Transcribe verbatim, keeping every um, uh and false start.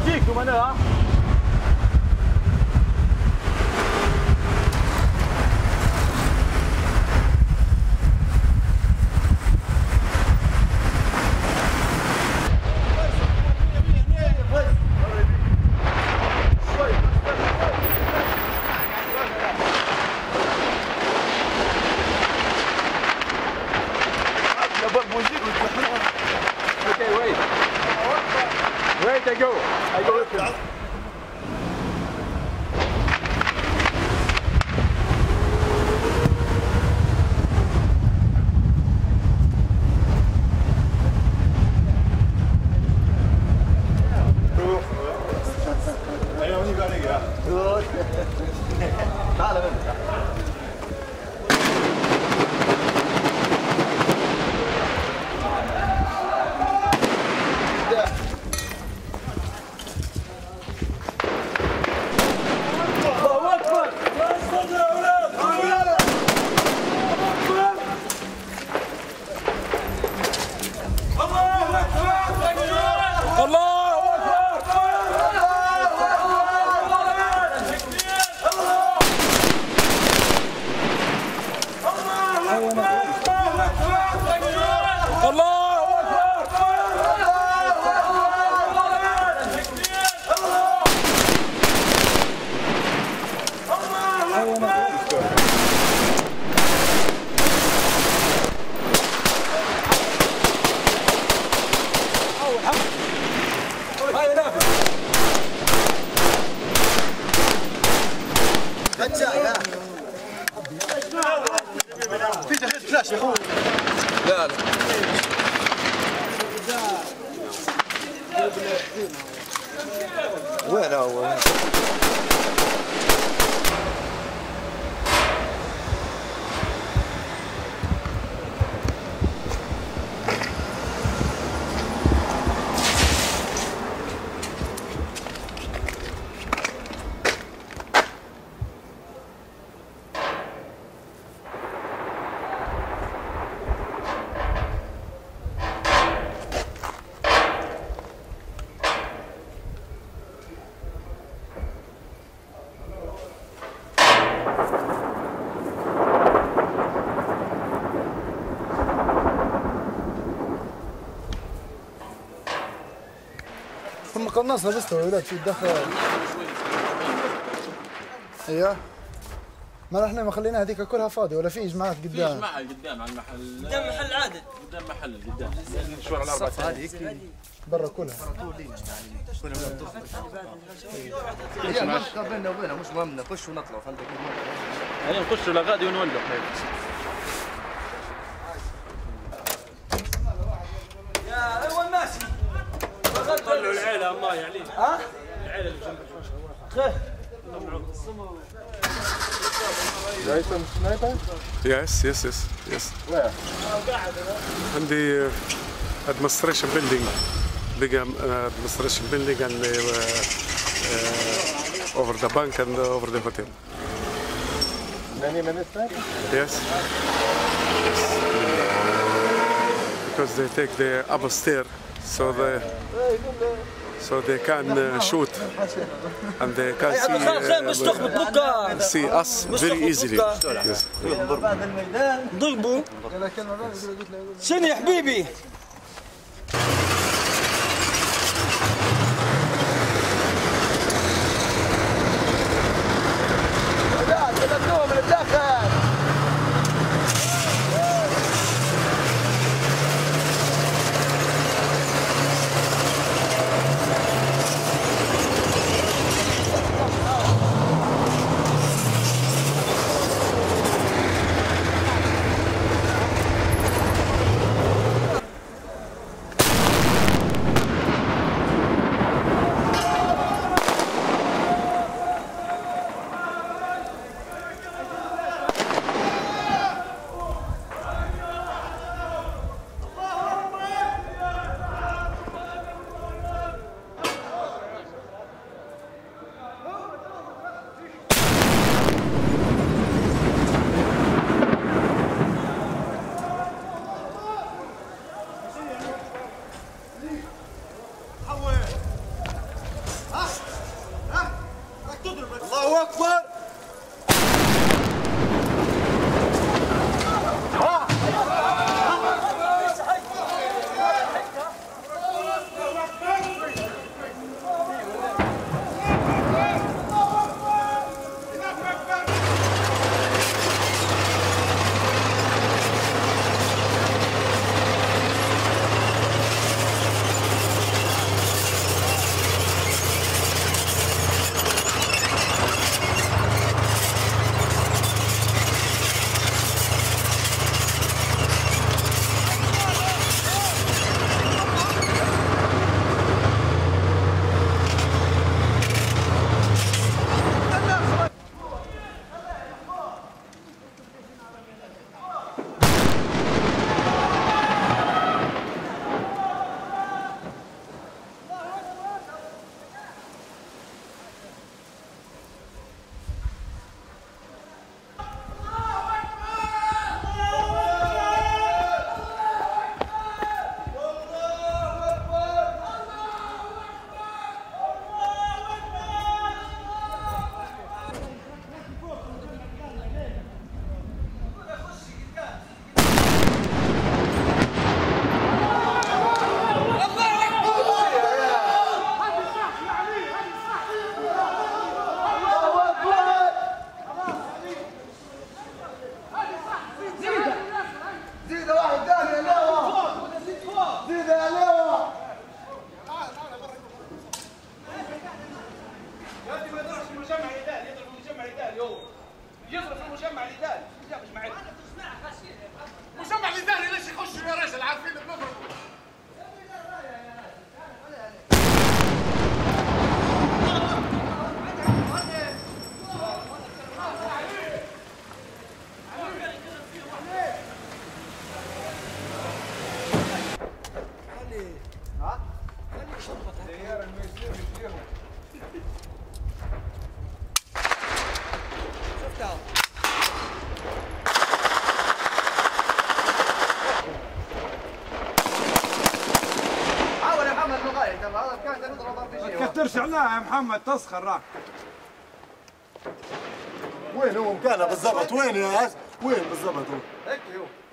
فيكم انا ها. Okay, wait. Wait, I go. I go with him. لا لا وين هو؟ ثم قنصنا بس يا ولاد شو تدخل. ايوه ما احنا ما خلينا هذيك كلها فاضيه ولا في اجماعات قدام؟ في اجماع قدام على المحل، قدام محل عادل، قدام محل قدام مشوار على الاربع ثانية برا كلها يا ما بيننا وبينها مش مهم نخش ونطلع خلينا هي نخشوا لغادي ونولع. يا ايوه ماشي طلعوا العيله الله يعليك. ها؟ العيله اللي جنب خير Yes, yes, yes, yes. Where? عندي administration building, big administration building and uh, uh, over the bank and over the hotel. Many minutes back? Yes. Yes. Because they take the upstairs, so they so they can uh, shoot and they can see uh, see us very easily. Yes. ضربوا شنو يا حبيبي؟ شفتها حاول يا محمد لغاية هذا كان نضرب في شيء. ما تكترش عليها يا محمد تسخر راك. وين هو مكانه بالضبط؟ وين يا عز؟ وين بالضبط هو؟ هيك هو